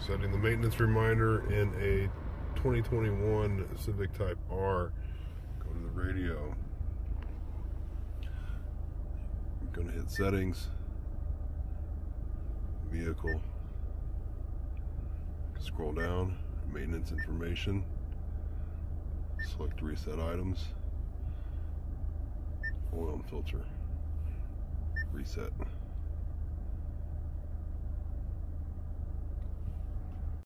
Setting the maintenance reminder in a 2021 Civic Type R. Go to the radio. I'm going to hit settings, vehicle, scroll down, maintenance information, select reset items, oil and filter, reset.